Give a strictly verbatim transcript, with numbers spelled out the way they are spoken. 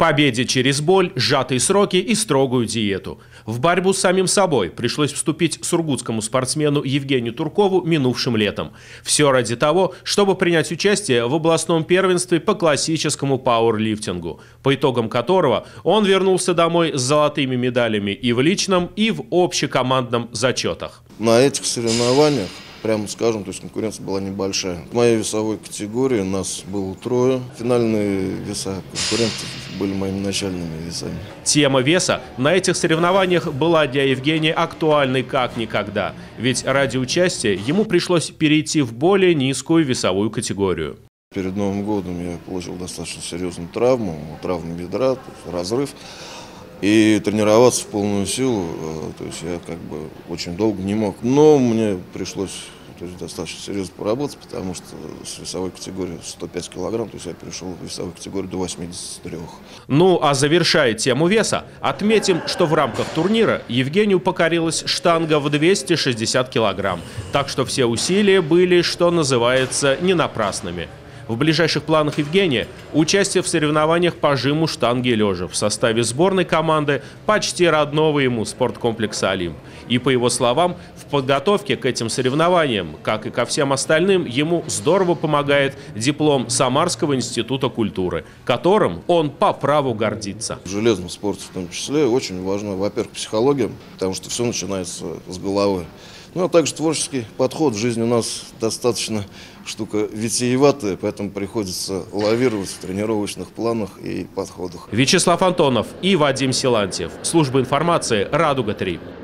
Победе через боль, сжатые сроки и строгую диету. В борьбу с самим собой пришлось вступить сургутскому спортсмену Евгению Туркову минувшим летом. Все ради того, чтобы принять участие в областном первенстве по классическому пауэрлифтингу, по итогам которого он вернулся домой с золотыми медалями и в личном, и в общекомандном зачетах. На этих соревнованиях, прямо скажем, то есть конкуренция была небольшая. В моей весовой категории нас было трое. Финальные веса конкурентов были моими начальными весами. Тема веса на этих соревнованиях была для Евгения актуальной как никогда. Ведь ради участия ему пришлось перейти в более низкую весовую категорию. Перед Новым годом я получил достаточно серьезную травму, травму бедра, разрыв. И тренироваться в полную силу, то есть я как бы очень долго не мог. Но мне пришлось, то есть, достаточно серьезно поработать, потому что с весовой категории сто пять килограмм, то есть я перешел в весовую категорию до восьмидесяти трёх. Ну а завершая тему веса, отметим, что в рамках турнира Евгению покорилась штанга в двести шестьдесят килограмм. Так что все усилия были, что называется, не напрасными. В ближайших планах Евгения участие в соревнованиях по жиму штанги лежа в составе сборной команды почти родного ему спорткомплекса «Олимп». И по его словам, в подготовке к этим соревнованиям, как и ко всем остальным, ему здорово помогает диплом Самарского института культуры, которым он по праву гордится. В железном спорте в том числе очень важна, во-первых, психология, потому что все начинается с головы. Ну а также творческий подход. В жизни у нас достаточно штука витиеватая, поэтому приходится лавировать в тренировочных планах и подходах. Вячеслав Антонов и Вадим Силантьев. Служба информации «Радуга три».